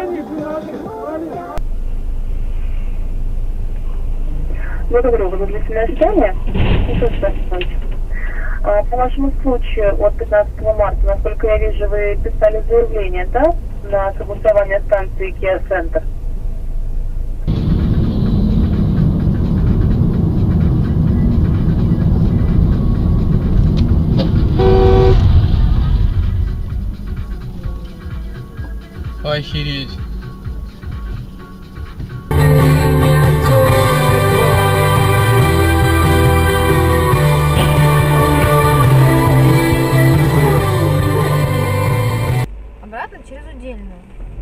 Благодарю вас за длительное ожидание. По вашему случаю от 15 марта, насколько я вижу, вы писали заявление, да, на согласование станции Kia Center? Охереть. Обратно через Удельную.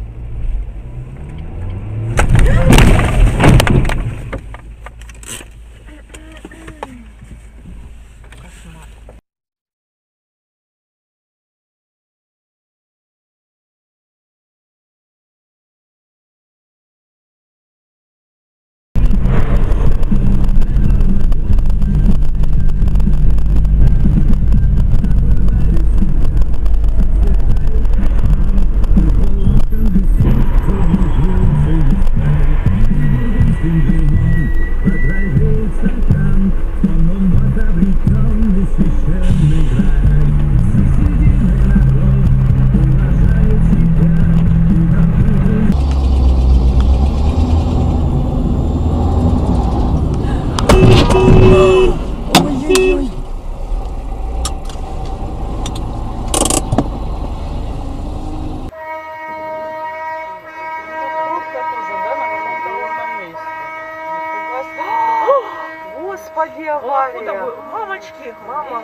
Господи, авария! Мамочки! Мама!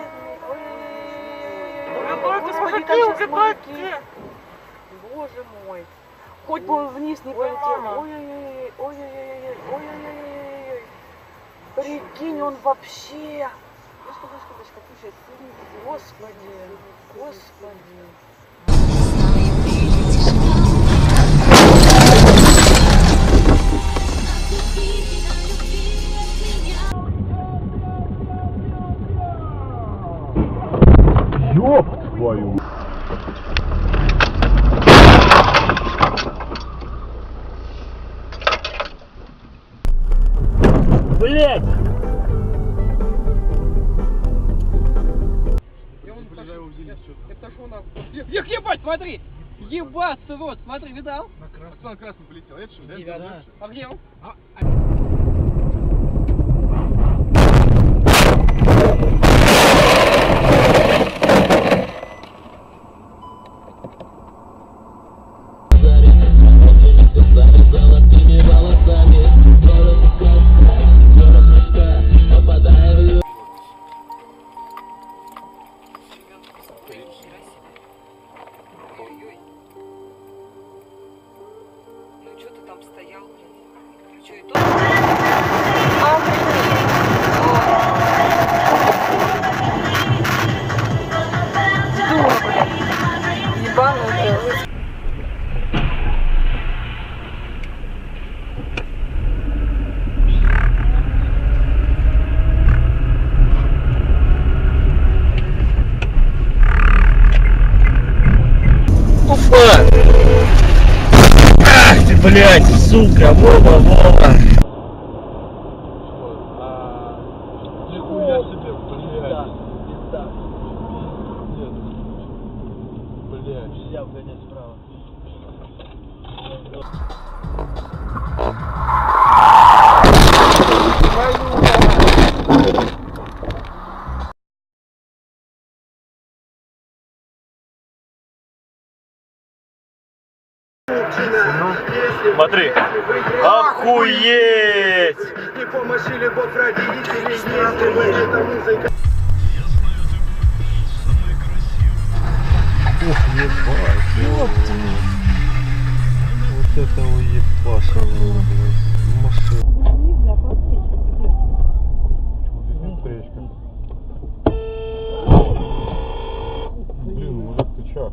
Убегайте! Боже мой! Хоть бы он вниз не полетел. Ой-ой-ой, ой-ой-ой, ой-ой-ой. Прикинь, он вообще... Господи, Господи. Ёб твою! Блять! Это что у нас? Ебать, смотри! Ебаться, вот, смотри, видал? На красный полетел. Это что, да? Да. А где он? Ну что ты там стоял, блин? Что, и Ебанутый. Ах ты, блядь, сука, Вова! Нихуя себе, блядь. Блядь. Нельзя угонять справа. Смотри. Охуеть! Не помощи любовь родителей, если мы это музыка. Ух, ебать. Вот это уебашило, блядь. Машина. Блин, мужик, ты чё?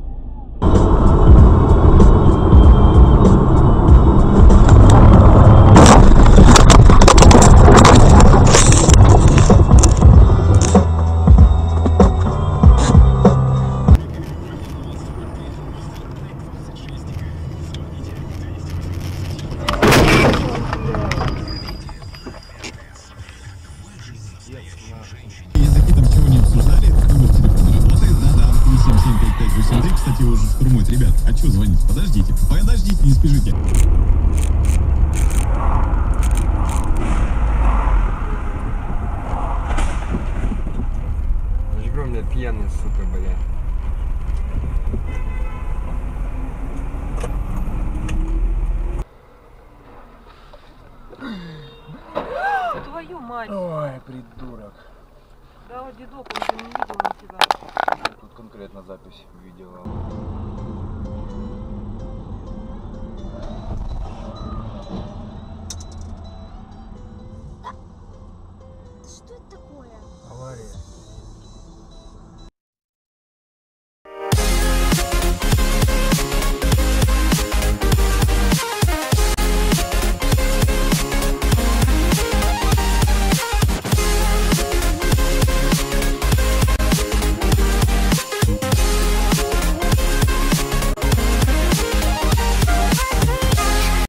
штурмует. Ребят, а что звонить? Подождите, не спешите. Жгу меня пьяный, сука, бля. Твою мать. Ой, придурок. Да, вот дедок, он же не видел на тебя. Тут конкретно запись видела.